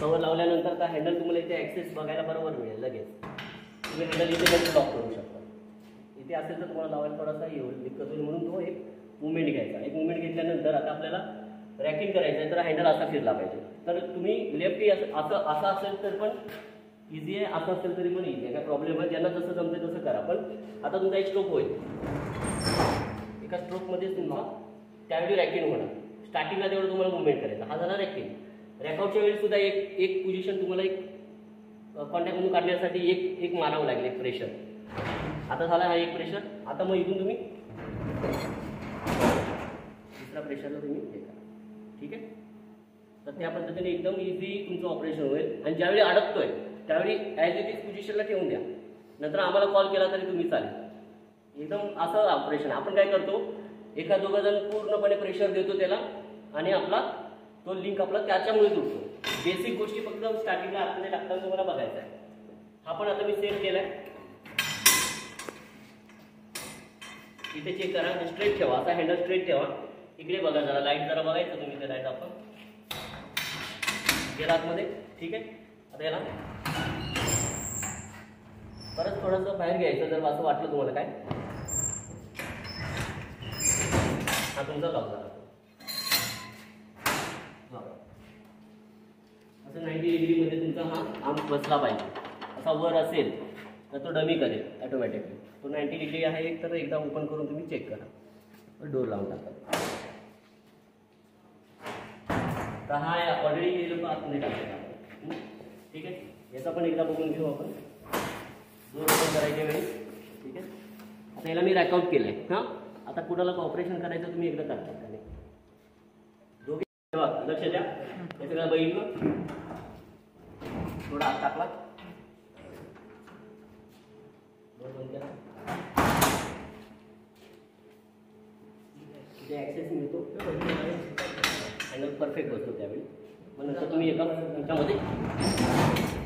Cover लावल्यानंतर का handle तुम्हाला इथे ॲक्सेस बघायला बरोबर मिळेल लगेच. तुम्ही हँडल इथे पण लॉक करू शकता. इथे असेल तर तुम्हाला लावायला थोडासा येईल दिक्कत होईल, म्हणून तो एक मुवमेंट घ्यायचा. एक मुवमेंट घेतल्यानंतर आता आपल्याला रॅकिंग करायचं आहे, तर हँडल असा फिरला पाहिजे. तर तुम्ही लेफ्टी असं असेल तर पण इझी आहे, असं असेल तरी पण इझी आहे, काय प्रॉब्लेम आहे. ज्यांना जसं जमते तसं करा. पण आता तुमचा एक स्ट्रोक होईल, एका स्ट्रोकमध्येच तुमचा त्यावेळी रॅकिंग होणार. स्टार्टिंगला तेवढं तुम्हाला मुवमेंट करायचं. हा झाला रॅकिंग. रॅकआउटच्या वेळी सुद्धा एक पोझिशन तुम्हाला एक कॉन्टॅक्टमधून काढण्यासाठी एक मारावं लागेल, एक प्रेशर. आता झाला हा एक प्रेशर. आता मग इथून तुम्ही दुसऱ्या प्रेशरला तुम्ही हे करा. ठीक आहे. तर त्या पद्धतीने एकदम इझी तुमचं ऑपरेशन होईल. आणि ज्यावेळी अडकतोय त्यावेळी ॲज इट इज पोझिशनला ठेवून द्या. नंतर आम्हाला कॉल केला तरी तुम्ही चालेल. एकदम असं ऑपरेशन. आपण काय करतो, एका दोघं जण पूर्णपणे प्रेशर देतो त्याला आणि आपला तो लिंक आपला त्याच्यामुळे तुटतो. बेसिक गोष्टी फक्त स्टार्टिंगला आतमध्ये टाकताना तुम्हाला बघायचा आहे. हा पण आता मी सेट केलाय. इथे चेक करा, स्ट्रेट ठेवा. असा हँडल स्ट्रेट ठेवा. इकडे बघा, जरा लाईट जरा बघायचं तुम्ही. ते लाईट आपण गेला आतमध्ये. ठीक आहे. आता याला परत थोडंसं बाहेर घ्यायचं जर असं वाटलं तुम्हाला. काय हा तुमचा लॉक झाला. असं 90 डिग्रीमध्ये तुमचा हा आर्म बसला पाहिजे. असा वर असेल तर तो डमी करेल ऑटोमॅटिकली. तो 90 डिग्री आहे तर एकदा ओपन करून तुम्ही चेक करा. डोर लावून टाका. तर हा ऑलरेडी लोक आतमध्ये टाकतात. ठीक आहे. याचा पण एकदा बघून घेऊ आपण डोर ओपन करायच्या वेळी. ठीक आहे. आता याला मी रॅकआउट केलं आहे. हां, आता कुणाला ऑपरेशन करायचं तुम्ही एकदा करता. दोघे लक्ष द्या. हे सगळं बघितलं. थोडा हात टाकला, डोर बंद केला. तिथे ॲक्सेस मिळतो. हँडल परफेक्ट बसतो त्यावेळी. मग नंतर तुम्ही एका ह्याच्यामध्ये